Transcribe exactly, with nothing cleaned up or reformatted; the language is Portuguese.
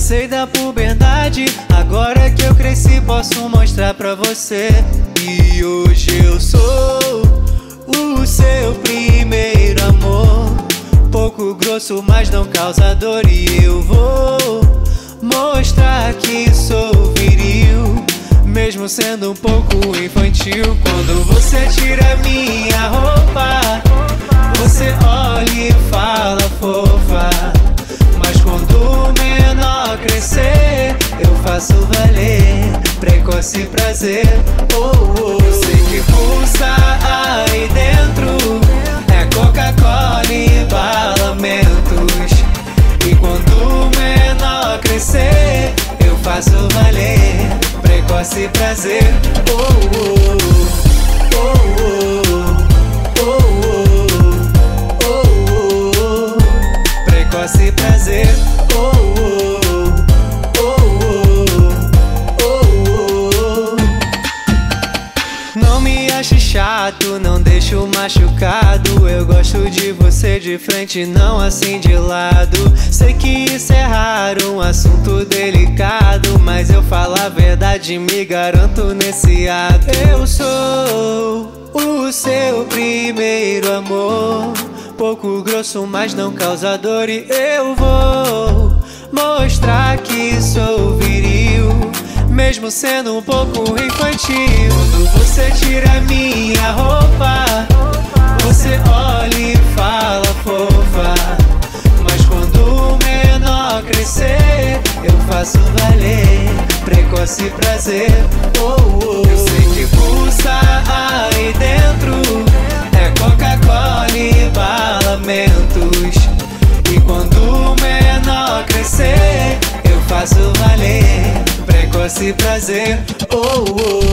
Passei da puberdade, agora que eu cresci posso mostrar pra você. E hoje eu sou o seu primeiro amor. Pouco grosso, mas não causa dor. E eu vou mostrar que sou viril, mesmo sendo um pouco infantil. Quando você tira minha roupa, você olha e fala fofa. Mas quando o menor crescer, eu faço valer precoce prazer. Oh, oh. Eu sei que pulsa aí dentro é Coca-Cola e balamentos. E quando o menor crescer, eu faço valer precoce prazer. Oh, oh, oh, oh, oh, oh, oh. Precoce prazer. Oh, oh, oh, oh, oh. Não me ache chato, não deixo machucado. Eu gosto de você de frente, não assim de lado. Sei que isso é raro, um assunto delicado, mas eu falo a verdade, me garanto nesse ato. Eu sou o seu primeiro amor. Pouco grosso, mas não causa dor. E eu vou mostrar que sou viril, mesmo sendo um pouco infantil. Quando você tira minha roupa, você olha e fala fofa. Mas quando o menor crescer, eu faço valer precoce prazer. Oh, oh. Eu sei que pulsa aí dentro é Coca-Cola e balamentos. E quando o menor crescer, eu faço valer precoce prazer. Oh, oh.